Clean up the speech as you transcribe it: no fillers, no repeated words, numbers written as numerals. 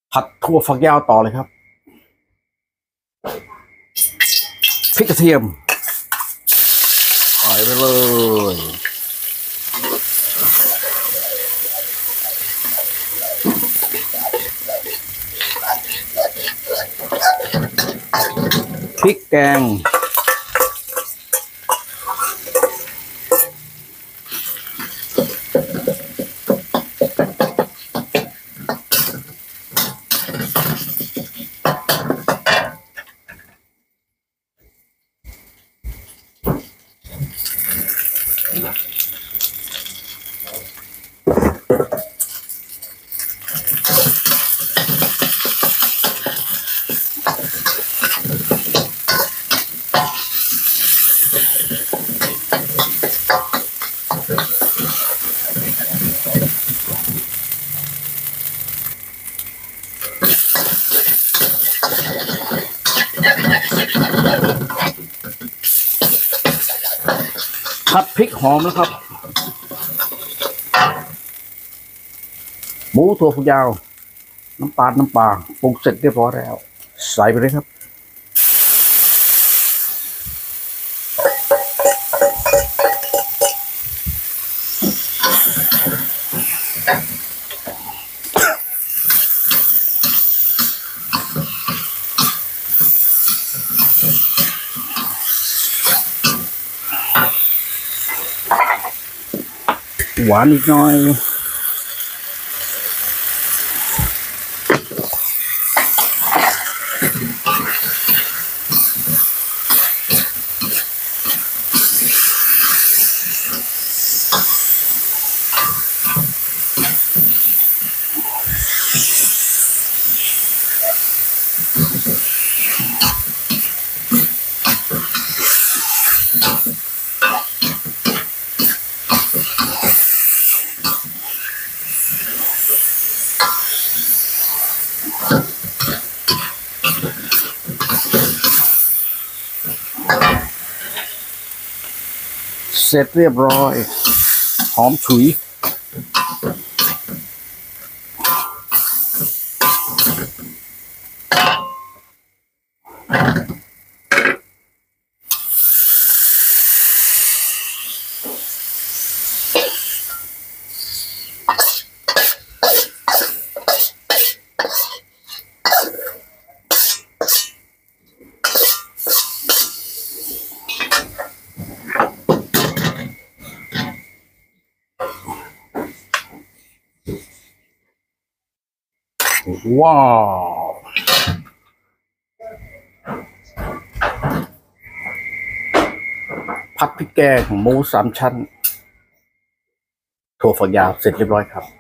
ผัดถั่วฝักยาวต่อเลยครับพริกกระเทียมใส่ไปเลยพริกแกงผัดพริกหอมแล้วครับหมูถั่วฝักยาวน้ำปลาปรุงเสร็จเรียบร้อยแล้วใส่ไปเลยครับหวานอีกหน่อยเสร็จเรียบร้อยหอมฉุยว้าวผัดพริกแกงหมู3 ชั้นถั่วฝักยาวเสร็จเรียบร้อยครับ